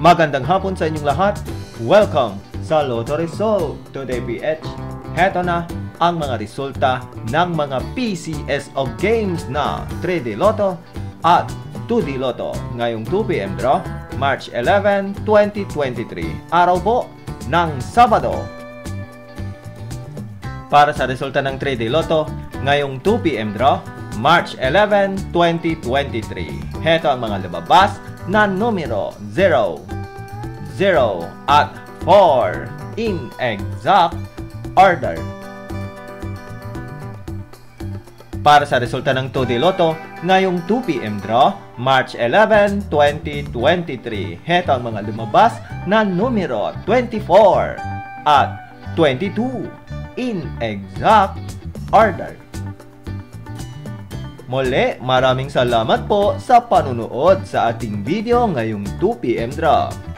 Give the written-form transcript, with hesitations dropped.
Magandang hapon sa inyong lahat. Welcome sa Lotto Result Today PH. Heto na ang mga resulta ng mga Pcso games na 3D Lotto at 2D Lotto ngayong 2 PM draw, March 11, 2023. Araw po ng Sabado. Para sa resulta ng 3D Lotto ngayong 2 PM draw, March 11, 2023. Heto ang mga lumabas na numero 0, 0 at 4 in exact order. Para sa resulta ng 2D Lotto ngayong 2 PM draw, March 11, 2023. Heto ang mga lumabas na numero 24 at 22 in exact order. Muli, maraming salamat po sa panunood sa ating video ngayong 2 PM draw.